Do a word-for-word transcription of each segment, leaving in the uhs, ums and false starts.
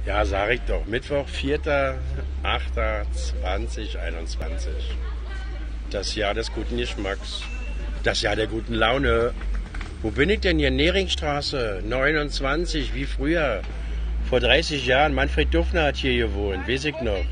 Ja, sag ich doch. Mittwoch, vierter achter zweitausendeinundzwanzig. Das Jahr des guten Geschmacks. Das Jahr der guten Laune. Wo bin ich denn hier? Neringstraße, neunundzwanzig, wie früher. Vor dreißig Jahren. Manfred Dufner hat hier gewohnt, weiß ich noch.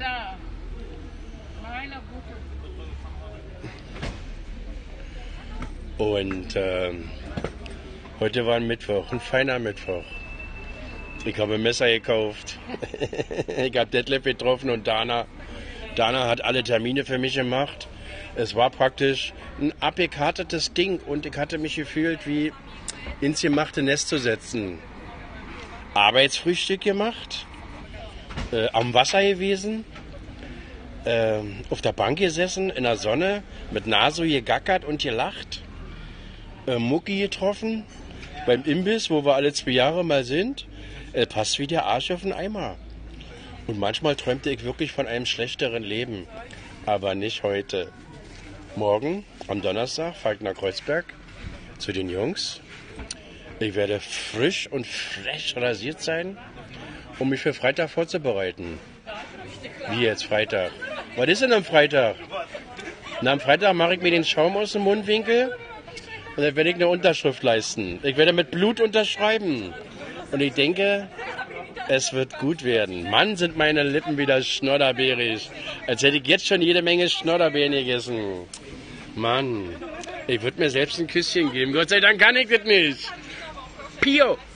Und äh, heute war ein Mittwoch, ein feiner Mittwoch. Ich habe ein Messer gekauft. Ich habe Detlef getroffen und Dana. Dana hat alle Termine für mich gemacht. Es war praktisch ein abgekartetes Ding und ich hatte mich gefühlt, wie ins gemachte Nest zu setzen. Arbeitsfrühstück gemacht, äh, am Wasser gewesen, äh, auf der Bank gesessen, in der Sonne, mit Naso gegackert und gelacht, äh, Mucki getroffen, beim Imbiss, wo wir alle zwei Jahre mal sind. Äh, passt wie der Arsch auf den Eimer. Und manchmal träumte ich wirklich von einem schlechteren Leben. Aber nicht heute. Morgen, am Donnerstag, fahre ich nach Kreuzberg zu den Jungs. Ich werde frisch und frech rasiert sein, um mich für Freitag vorzubereiten. Wie jetzt Freitag? Was ist denn am Freitag? Na, am Freitag mache ich mir den Schaum aus dem Mundwinkel und dann werde ich eine Unterschrift leisten. Ich werde mit Blut unterschreiben. Und ich denke, es wird gut werden. Mann, sind meine Lippen wieder schnodderbeerig. Als hätte ich jetzt schon jede Menge Schnodderbeeren gegessen. Mann, ich würde mir selbst ein Küsschen geben. Gott sei Dank kann ich das nicht. Pio!